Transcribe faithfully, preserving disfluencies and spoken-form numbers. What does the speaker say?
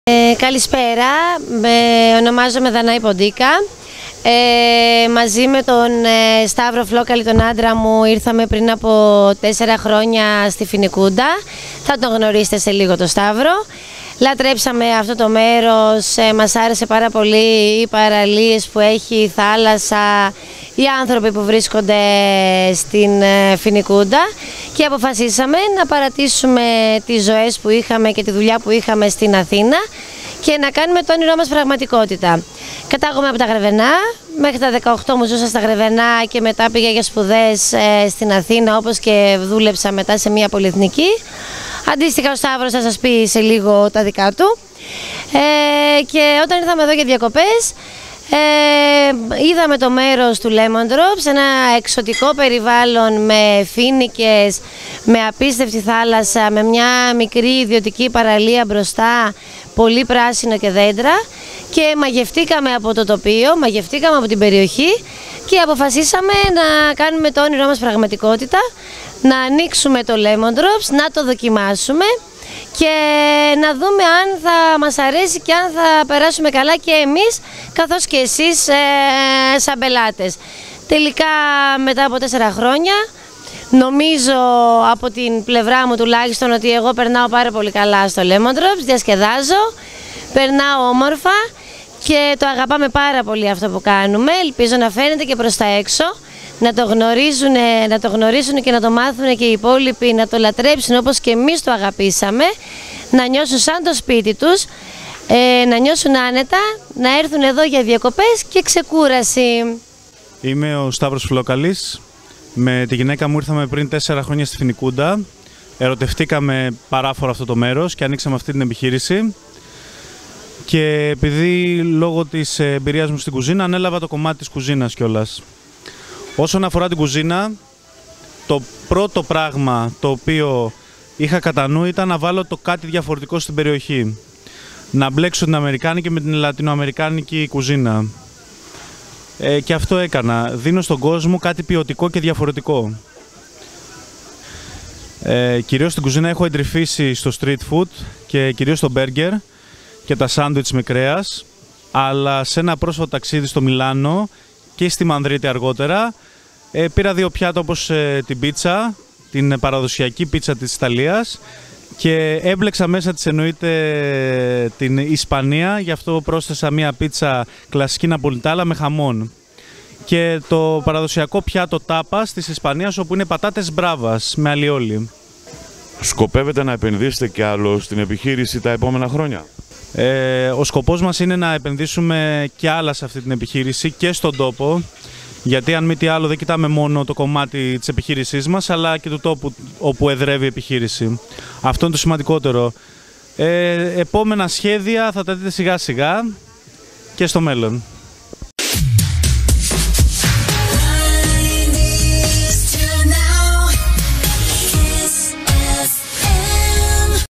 Ε, καλησπέρα, με, ονομάζομαι Δανάη Ποντίκα. Ε, μαζί με τον ε, Σταύρο Φλόκαλη, τον άντρα μου, ήρθαμε πριν από τέσσερα χρόνια στη Φοινικούντα. Θα τον γνωρίσετε σε λίγο το Σταύρο. Λατρέψαμε αυτό το μέρος, ε, μας άρεσε πάρα πολύ οι παραλίες που έχει, η θάλασσα, οι άνθρωποι που βρίσκονται στην ε, Φοινικούντα και αποφασίσαμε να παρατήσουμε τις ζωές που είχαμε και τη δουλειά που είχαμε στην Αθήνα και να κάνουμε το όνειρό μας πραγματικότητα. Κατάγομαι από τα Γρεβενά, μέχρι τα δεκαοκτώ μου ζούσα στα Γρεβενά και μετά πήγα για σπουδές ε, στην Αθήνα, όπως και δούλεψα μετά σε μια πολυεθνική. Αντίστοιχα ο Σταύρος θα σας πει σε λίγο τα δικά του. Ε, και όταν ήρθαμε εδώ για διακοπές, ε, είδαμε το μέρος του Lemon Drops, ένα εξωτικό περιβάλλον με φοίνικες, με απίστευτη θάλασσα, με μια μικρή ιδιωτική παραλία μπροστά, πολύ πράσινο και δέντρα, και μαγευτήκαμε από το τοπίο, μαγευτήκαμε από την περιοχή και αποφασίσαμε να κάνουμε το όνειρό μας πραγματικότητα, να ανοίξουμε το Lemon Drops, να το δοκιμάσουμε και να δούμε αν θα μας αρέσει και αν θα περάσουμε καλά και εμείς καθώς και εσείς ε, σαν πελάτες. Τελικά μετά από τέσσερα χρόνια νομίζω από την πλευρά μου τουλάχιστον ότι εγώ περνάω πάρα πολύ καλά στο Lemon Drops, διασκεδάζω, περνάω όμορφα και το αγαπάμε πάρα πολύ αυτό που κάνουμε. Ελπίζω να φαίνεται και προς τα έξω, να το γνωρίζουν, να το γνωρίσουν και να το μάθουν και οι υπόλοιποι, να το λατρέψουν όπως και εμείς το αγαπήσαμε, να νιώσουν σαν το σπίτι τους, ε, να νιώσουν άνετα, να έρθουν εδώ για διακοπές και ξεκούραση. Είμαι ο Σταύρος Φλόκαλης. Με τη γυναίκα μου ήρθαμε πριν τέσσερα χρόνια στη Φοινικούντα. Ερωτευτήκαμε παράφορα αυτό το μέρος και ανοίξαμε αυτή την επιχείρηση. Και επειδή λόγω της εμπειρίας μου στην κουζίνα ανέλαβα το κομμάτι της κουζίνας κιόλας. Όσον αφορά την κουζίνα, το πρώτο πράγμα το οποίο είχα κατά νου ήταν να βάλω το κάτι διαφορετικό στην περιοχή. Να μπλέξω την αμερικάνικη με την λατινοαμερικάνικη κουζίνα. Ε, και αυτό έκανα. Δίνω στον κόσμο κάτι ποιοτικό και διαφορετικό. Ε, κυρίως στην κουζίνα έχω εντρυφήσει στο street food και κυρίως στο burger και τα σάντουιτς με κρέας, αλλά σε ένα πρόσφατο ταξίδι στο Μιλάνο και στη Μανδρίτη αργότερα ε, πήρα δύο πιάτα όπως ε, την πίτσα, την παραδοσιακή πίτσα της Ιταλίας, και έμπλεξα μέσα της εννοείται την Ισπανία, γι' αυτό πρόσθεσα μία πίτσα κλασική ναπολιτάλα με χαμόν. Και το παραδοσιακό πιάτο τάπας της Ισπανίας, όπου είναι πατάτες μπράβας με αλιόλι. Σκοπεύετε να επενδύσετε κι άλλο στην επιχείρηση τα επόμενα χρόνια? Ε, ο σκοπός μας είναι να επενδύσουμε κι άλλα σε αυτή την επιχείρηση και στον τόπο, γιατί αν μη τι άλλο δεν κοιτάμε μόνο το κομμάτι της επιχείρησής μας, αλλά και του τόπου όπου εδρεύει η επιχείρηση. Αυτό είναι το σημαντικότερο. Ε, επόμενα σχέδια θα τα δείτε σιγά σιγά και στο μέλλον.